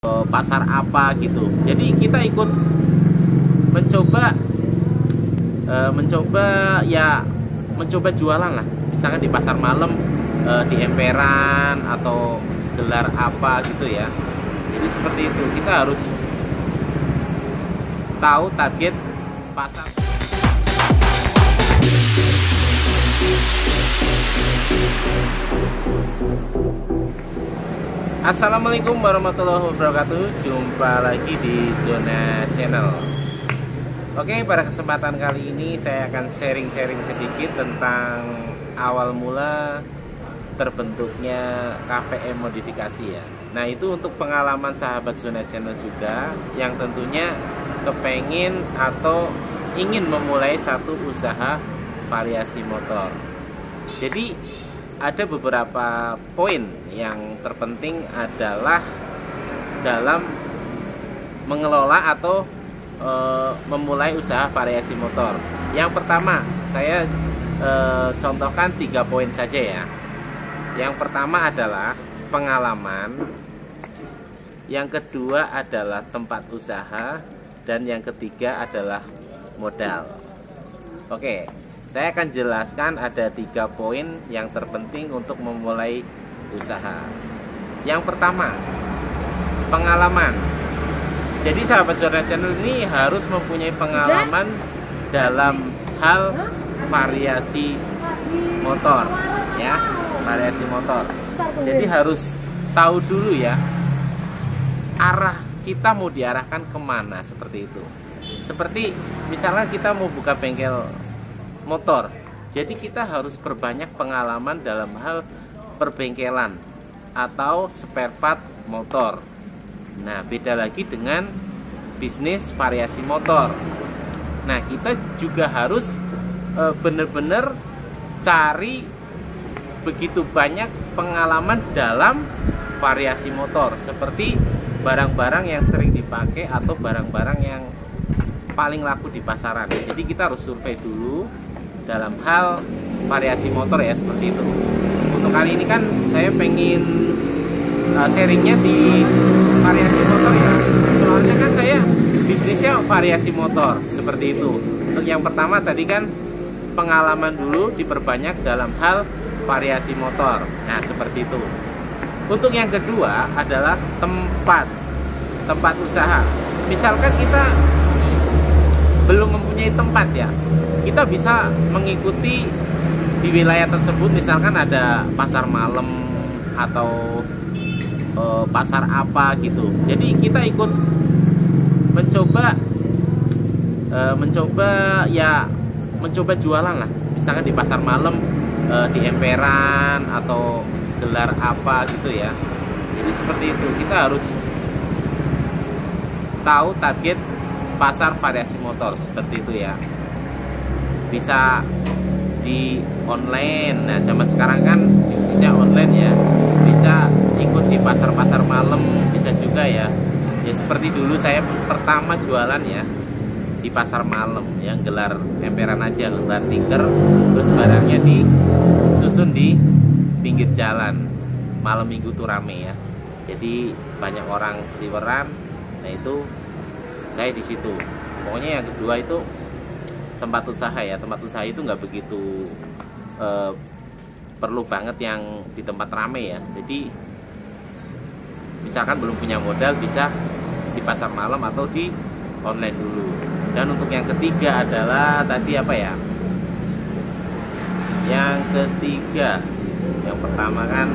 pasar apa gitu. Jadi kita ikut mencoba mencoba jualan lah. Misalkan di pasar malam, di emperan atau gelar apa gitu ya. Jadi seperti itu, kita harus tahu target pasar. Assalamualaikum warahmatullahi wabarakatuh. Jumpa lagi di Zona Channel. Oke, pada kesempatan kali ini saya akan sharing-sharing sedikit tentang awal mula terbentuknya KVM modifikasi ya. Nah, itu untuk pengalaman sahabat Zona Channel juga yang tentunya kepengen atau ingin memulai satu usaha variasi motor. Jadi ada beberapa poin yang terpenting adalah dalam mengelola atau memulai usaha variasi motor. Yang pertama, saya contohkan 3 poin saja ya. Yang pertama adalah pengalaman, yang kedua adalah tempat usaha, dan yang ketiga adalah modal. Oke, saya akan jelaskan ada 3 poin yang terpenting untuk memulai usaha. Yang pertama, pengalaman. Jadi sahabat Zona Channel ini harus mempunyai pengalaman dalam hal variasi motor ya, variasi motor. Jadi harus tahu dulu ya arah kita mau diarahkan kemana, seperti itu. Seperti misalnya kita mau buka bengkel motor, jadi kita harus perbanyak pengalaman dalam hal perbengkelan atau spare part motor. Nah, beda lagi dengan bisnis variasi motor. Nah, kita juga harus benar-benar cari begitu banyak pengalaman dalam variasi motor, seperti barang-barang yang sering dipakai atau barang-barang yang paling laku di pasaran. Jadi kita harus survei dulu dalam hal variasi motor ya, seperti itu. Untuk kali ini kan saya pengen sharingnya di variasi motor ya, soalnya kan saya bisnisnya variasi motor, seperti itu. Untuk yang pertama tadi kan pengalaman dulu diperbanyak dalam hal variasi motor. Nah, seperti itu. Untuk yang kedua adalah tempat usaha. Misalkan kita belum mempunyai tempat ya, kita bisa mengikuti di wilayah tersebut, misalkan ada pasar malam atau pasar apa gitu. Jadi kita ikut mencoba jualan lah, misalkan di pasar malam, di emperan atau gelar apa gitu ya. Jadi seperti itu, kita harus tahu target pasar variasi motor, seperti itu ya. Bisa di online. Nah, zaman sekarang kan bisnisnya online ya. Bisa ikut di pasar-pasar malam, bisa juga ya. Ya seperti dulu saya pertama jualan ya di pasar malam yang gelar emperan aja, gelar tinker, terus barangnya disusun di pinggir jalan. Malam minggu tuh rame ya. Jadi banyak orang seliweran. Nah, itu saya di situ. Pokoknya yang kedua itu tempat usaha ya. Tempat usaha itu nggak begitu perlu banget yang di tempat rame ya. Jadi misalkan belum punya modal, bisa di pasar malam atau di online dulu. Dan untuk yang ketiga adalah tadi apa ya? Yang ketiga, yang pertama kan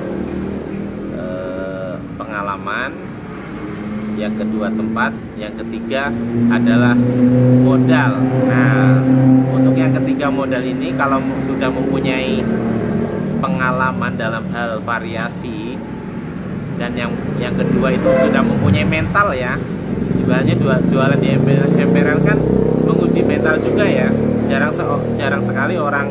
pengalaman, yang kedua tempat, yang ketiga adalah modal. Nah, untuk yang ketiga modal ini, kalau sudah mempunyai pengalaman dalam hal variasi, dan yang kedua itu sudah mempunyai mental ya. Sebenarnya jualan di emperan kan menguji mental juga ya. Jarang sekali orang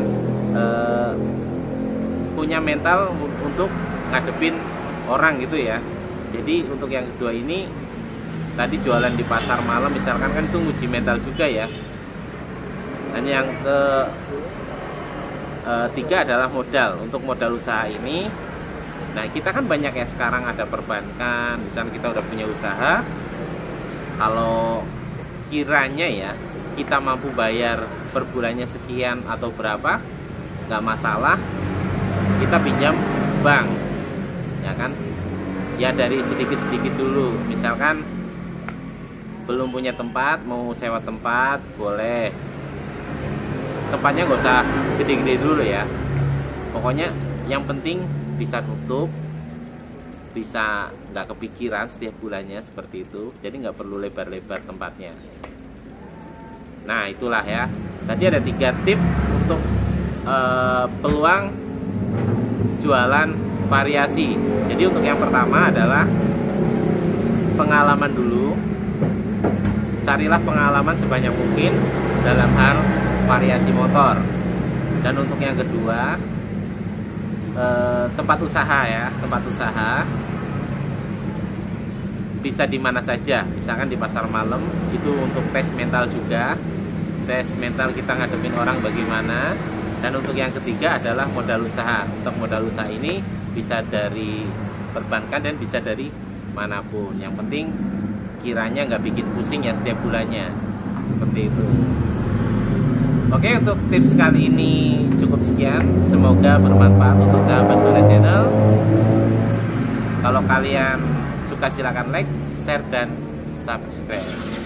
punya mental untuk ngadepin orang gitu ya. Jadi untuk yang kedua ini tadi jualan di pasar malam misalkan kan itu nguji mental juga ya. Dan yang ketiga adalah modal. Untuk modal usaha ini Nah, kita kan banyak ya sekarang ada perbankan, misalnya kita udah punya usaha, kalau kiranya ya kita mampu bayar per bulannya sekian atau berapa, nggak masalah, kita pinjam bank, ya kan? Ya dari sedikit-sedikit dulu, misalkan belum punya tempat, mau sewa tempat, boleh. Tempatnya nggak usah gede-gede dulu ya, pokoknya yang penting bisa tutup, bisa nggak kepikiran setiap bulannya seperti itu, jadi nggak perlu lebar-lebar tempatnya. Nah itulah ya, tadi ada 3 tip untuk peluang jualan variasi. Jadi untuk yang pertama adalah pengalaman dulu, carilah pengalaman sebanyak mungkin dalam hal variasi motor. Dan untuk yang kedua, tempat usaha ya, tempat usaha bisa di mana saja, misalkan di pasar malam, itu untuk tes mental juga, tes mental kita ngadepin orang bagaimana. Dan untuk yang ketiga adalah modal usaha. Untuk modal usaha ini bisa dari perbankan dan bisa dari manapun, yang penting kiranya nggak bikin pusing ya setiap bulannya, seperti itu. Oke, untuk tips kali ini cukup sekian. Semoga bermanfaat untuk sahabat Zona Channel. Kalau kalian suka silahkan like, share, dan subscribe.